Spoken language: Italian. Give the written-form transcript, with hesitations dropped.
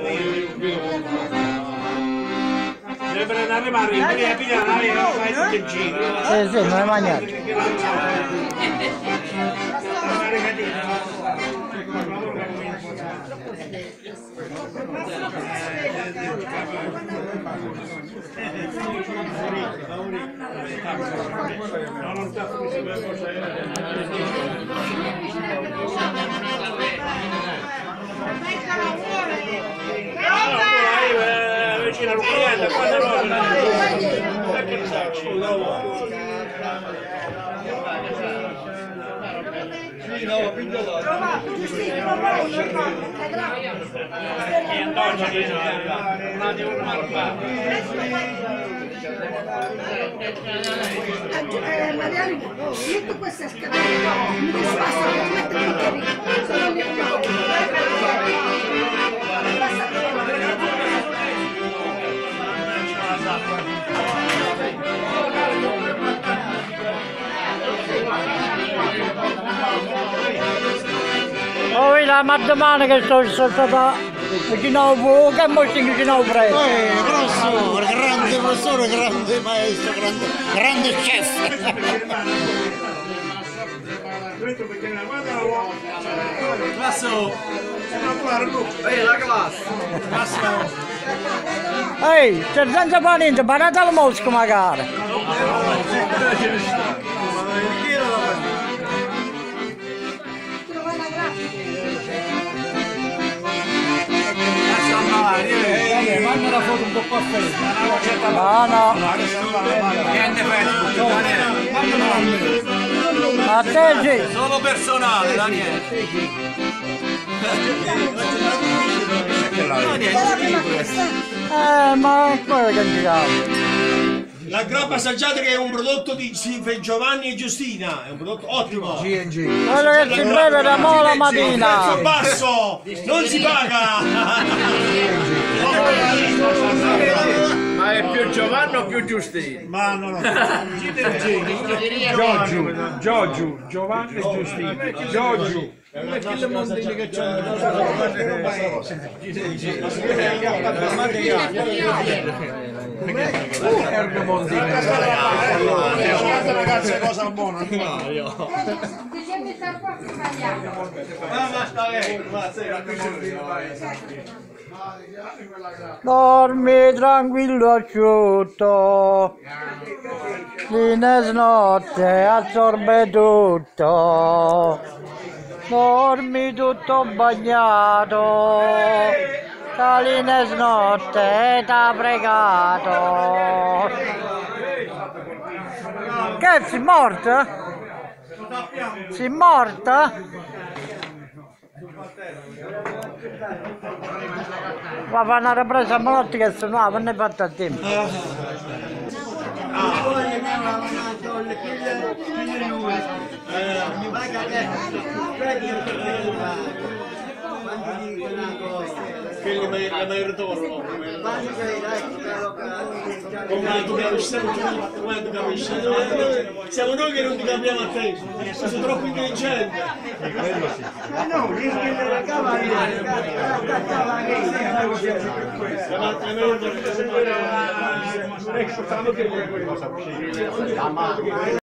Deve arrivare in via Pigliana e fai tutto il giro. Sì, non è mangiato. Vicino al cliente, quando Mariano, metto questa scatolina, mi disfasso per mettere il carino, sono lì Oh, la mattina che sono stata vicino al fuoco e mo sono vicino al freddo. Professore, grande professore, grande maestro, grande chef. Passo! La classe! Ehi, c'è senza panino, panata al mosco magari. Fanno la foto un po' qua fredda. No. Niente Facebook, Daniele. A te sì. Solo personale, Daniele. Ma quello che girava. La grappa assaggiata che è un prodotto di Giovanni e Giustina, è un prodotto ottimo. G&G. Quello che si beve da mo la mattina. Prezzo basso, non si paga. Ma è più Giovanni o più Giustino? Ma no, no. Giorgio, Giovanni e Giustino. Giorgio. Che mondini che c'hanno Ergo mondini. Ragazzi, è cosa buona. Dormi tranquillo asciutto, fine notte assorbe tutto, dormi tutto bagnato, Calines notte t'ha pregato. Che sei morta? Sei morta? Va a fare una ripresa a Malotti che se no non ne fatta a tempo. Quelli mai ritorno. Siamo noi che non ti capiamo a te, sei troppo intelligente. No,